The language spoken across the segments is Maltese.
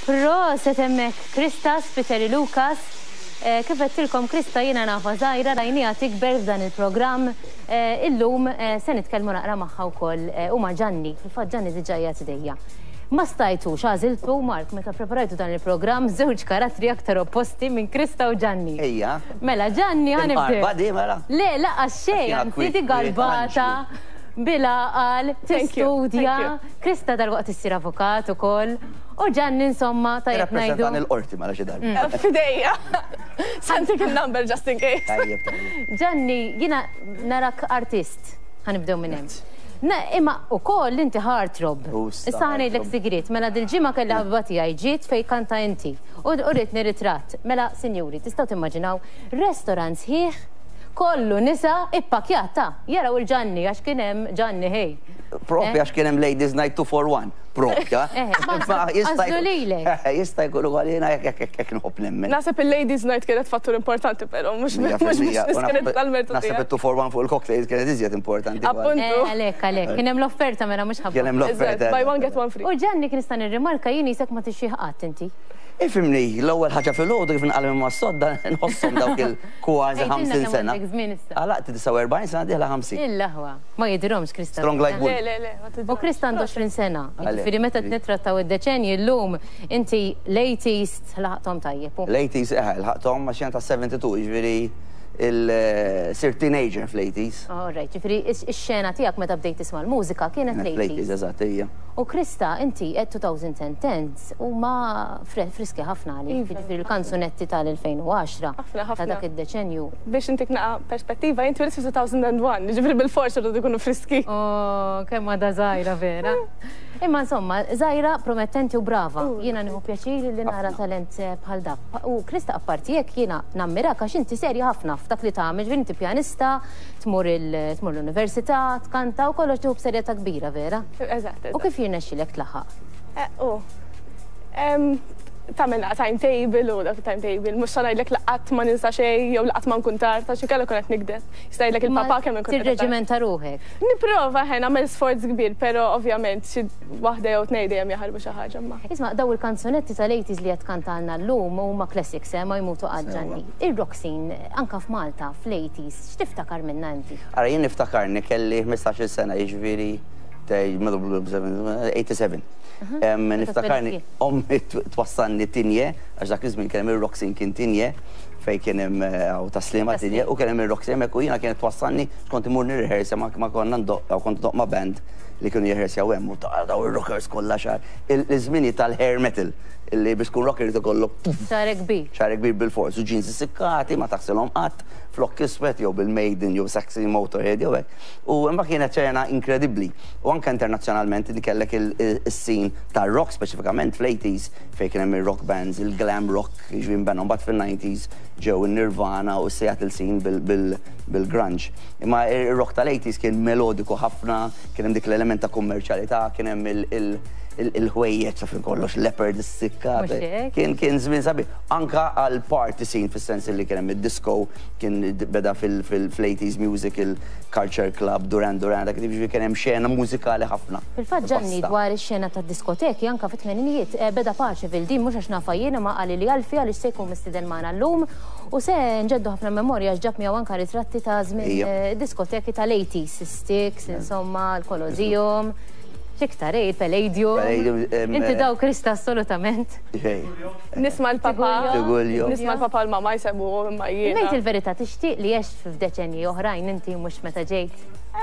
Proset hemmhekk Krista Spiteri Lukas. Kif qedtilkom Krista jiena nafa żgħira rajniha tikber f'dan il-programm. Illum se nitkellmu naqra magħha wkoll huma Ġanni, fil-fatt Ġanni diġà hija tidejja. Ma stajtux għażiltu Mark meta preparajtu dan il-programm żewġ karattri aktar opposti minn Krista u Ġanni. Ejja. Mela Ġanni ħanibdew. Le, laqas xejn, anzi garbata. Bila qal, tistudja, Krista dal-waqt issir avukat ukoll, u Ġanni insomma tajjeb ngħidu. Rappresentan il-qorti mela xi darba. Fidejja. Santik il-number just in case. Ġanni, jiena narak artist, ħanibdew minn hemm. Imma ukoll inti heartthrob. Issa ngħidlek sigriet, mela dil-ġimgħa kellha ħabba tiegħi ġiet fejn kanta inti. U rritni ritratt. Mela, sinjuri, tistgħu timmaġinaw restorant sħiħ kollu nisa ippakjata. Jaraw il-Ġanni għax kien hemm Ġanni hej. Propja għax kien hemm Ladies Night 2 for 1. Propja. Għażlu lilek. Jista' jkollu għalina jekk nħobb nemmen. Naħseb il-Ladies Night kienet fattur importanti però mhux kienet tal-mertu Naħseb il-2 for 1 fuq il-cocktails kienet iżjed importanti. Appuntu. Għalhekk. Kien hemm l-offerta mela mhux ħabba. Kien hemm l-offerta. Buy one get one free. U Ġanni kien nista' nirrimarka jien isek ma tixjih qatt inti. Ifimni, l-ewwel ħaġa fil-ħodu kif nqalem ma' sodda nħossom dawk il-kważi 50 sena. Għalaqt 49 sena diħla 50. Il-laħwa. Ma jidhirhomx Krista. Strong like wood. Le. U Krista għandu 20 sena. Jiġifieri meta tnitrattaw id-deċenji llum inti l-80s laħqthom tajjeb. L-80s laħqthom ma' xjana ta' 72, jiġifieri il-sir teenager fl-80s. Alright, ġifieri x-xena tiegħek meta bdejt tisma' l-mużika kienet l-80s. Eżatt, hija. U Krista, inti 2010s huma friski ħafna għalik, ġifieri il-kanzunetti tal-2010 ta' dak id-deċenju. Biex intik naqa' perspettiva, inti wrid fi 2001, ġifieri bil-forsi rridu jkunu friski. Kemm għadha żgħira vera. Imma insomma, żgħira promettenti u brava. Jiena nieħu pjaċir li nara talent bħal dak. U Krista apparti jekk jiena nammirak għax inti serja ħafna f'dak li tagħmel, ġifieri inti pjanista, tmur l-università, tkanta u kollox tieħu b'serjetà kbira vera. Eżatt. U kif jirnexxielek tlaħħaq? Tagħmel timetable u dak timetable, mhux sa ngħidlek laqgħat ma ninsa xejn jew laqgħat ma nkun tard għax inkella kont qed nikdeb. Jista' jgħidlek il-papa kemm inkun qed tirreġimenta ruħek. Nipprova nagħmel sforz kbir, però ovvjament xi waħda jew tnejn dejjem jaħarbu xi ħaġa ma. Isma' daw il-kanzunetti tal-80s li qed kantalna llum huma classics ma jmutu Ġanni. Ir-rock scene anke f'Malta fl-80s x'tiftakar minnha inti? Ara jien niftakarni kelli 15-il sena jiġifieri 87. Niftakarni ommi twassalni tinje, għax dak iż-żmien kien hemm ir-rock scene kien tinje, fejn kien hemm taslima tinje u kien hemm ir-rock scene hemmhekk u jiena kienet twassalni x'kont imur nirrehearsja ma konna ndoqq kont doq ma' band li kienu jirrehearsjaw hemm u daw ir-rockers kollha xar. Il-żmieni tal-hair metal illi biex tkun rocker ikollok xarek kbir. Xarek kbir bil-fors u ġinsi sikkati ma taħsilhom qatt flokk iswed jew bil-Maiden jew Saxon Motorhead jew hekk. U imma kienet ċerna inkredibbli. U anke internazzjonalment li kellek is-scene tar-rock speċifikament fl-80s fejn kien hemm ir-rock bands, il-glam rock jiġri nbennhom mbagħad fil-90s ġew in-Nirvana u Seattle scene bil-grunge. Imma ir-rock tal-80s kien melodiku ħafna, kien hemm dik l-element ta' kummerċjalità, kien hemm il-ħwejjeġ ta' fin kollox, leopard, is-sikkat. Kien żmien sabiħ. Anka għal party scene fis-sens li kien hemm id-disco, kien beda fil-80s music, il-Culture Club, Duran Duran, dak kien hemm xena mużikali ħafna. Fil-fatt Ġanni dwar ix-xena tad-diskoteki anke fit-tmeninijiet beda Paċeville din mhux għax nafa jiena ma qali li għalfi għaliex se jkun mistieden magħna llum u se nġeddu ħafna memorja ġab miegħu anke ritratti ta' żmien diskoteki tal-80s, Sticks, insomma, l-Colosseum. Xiktar, Palladium. Inti daw Krista assolutament. Nisma' l-papa. Nisma' l-papa l-mama jsemmu imma jiena. Ngħid il-verità tixtieq li għext f'deċenji oħrajn inti mhux meta ġejt.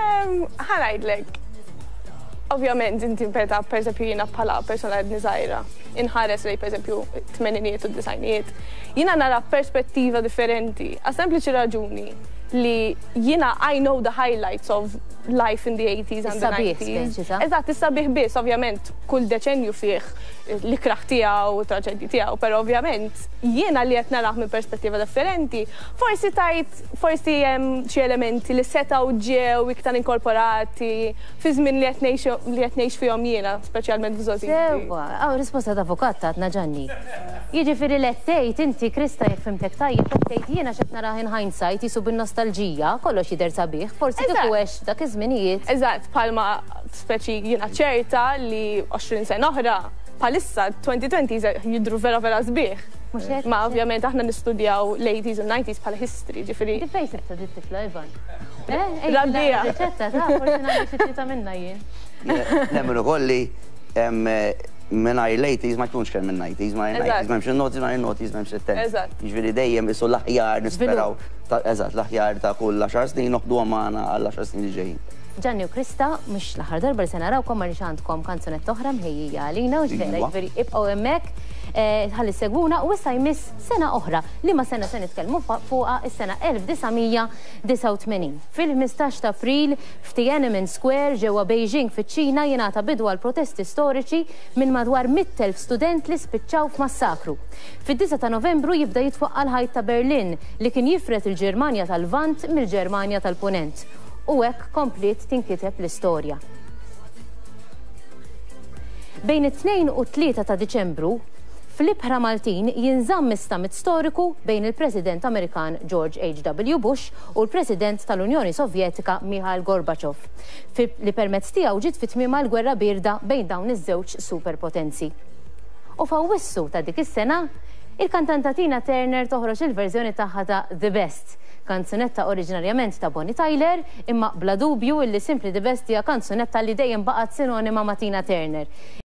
Ħanajdlek. Ovvjament inti meta pereżempju jiena bħala persona qed żgħira inħares lejn pereżempju t-tmeninijiet u d-disajnijiet. Jiena nara perspettiva differenti għal sempliċi raġuni li jiena I know the highlights of life in the 80s and the 90s. Eżatt, is-sabiħ biss, ovvjament, kull deċenju fih l-ikraħ tiegħu u traġedji tiegħu, però ovvjament jiena li qed narah minn perspettiva differenti, forsi hemm xi elementi li setgħu ġew iktar inkorporati fi żmien li qed ngħix fihom jiena, speċjalment f'żożi. Sewwa, risposta ta' avukat tatna Ġanni. Jiġifieri li tgħid inti Krista jekk fimtek tajjeb qed tgħid jiena x'qed narah in hindsight isu bin-nostalġija, kollox jidher sabiħ, forsi kieku għex dak iż-żminijiet. Eżatt, bħalma speċi jiena ċerta li 20 sena oħra palissa 2020 jidru vera sbieħ. Ma ovvjament aħna nistudjaw l-80s u 90s bħala history, ġifiri. Di fejn sibta di tifla, Ivan? Rabbija. Riċetta, ta' forsi nagħmel xi tlieta minnha jien. Nemmen ukoll li mingħajr l-80s ma jkunx kien minn 90s, ma 90s m'hemmx in-noties, ma 90s m'hemmx it-10. Jiġifieri dejjem isu l-aħjar nisperaw. Eżatt, l-aħjar ta' kull 10 snin noħduha magħna għal 10 snin li ġejjin. Gianni u Krista, mux l-aħħar darba li se narawkom ma għandkom kanzunetta oħra mħejjija għalina u ġvera ġveri ibqgħu hemmhekk ħalli segwuna u issa jmiss sena oħra li ma sena se nitkellmu fuqha is-sena 1989. Fil-15 ta' April f'Tiananmen Square ġewwa Beijing fiċ-Ċina jingħata bidu għal protesti storiċi minn madwar 100,000 student li spiċċaw f'massakru. Fid-9 ta' Novembru jibda jitfaqqa l-ħajt ta' Berlin li kien jifret il-Ġermanja tal-Vant mill-Ġermanja tal-Punent. U hekk komplet tinkiteb l-istorja. Bejn it-2 u 3 ta' Diċembru, fl-Ibħra Maltin jinżamm istamit storiku bejn il-President Amerikan George H.W. Bush u l-President tal-Unjoni Sovjetika Mikhail Gorbachev, li permezz tiegħu ġiet fit-tmiema l-gwerra birda bejn dawn iż-żewġ superpotenzi. U f'Awwissu ta' dik is-sena, il-kantanta Tina Turner toħroġ il-verżjoni tagħha ta' The Best, kanzunetta oriġinarjament ta' Bonnie Tyler, imma bla dubju illi Simply the Best hija kanzunetta li dejjem baqgħet sinonima ma' Tina Turner.